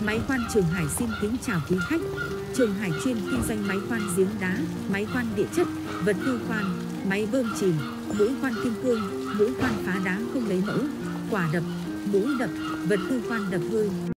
Máy khoan Trường Hải xin kính chào quý khách. Trường Hải chuyên kinh doanh máy khoan giếng đá, máy khoan địa chất, vật tư khoan, máy bơm chìm, mũi khoan kim cương, mũi khoan phá đá không lấy mẫu, quả đập, mũi đập, vật tư khoan đập hơi.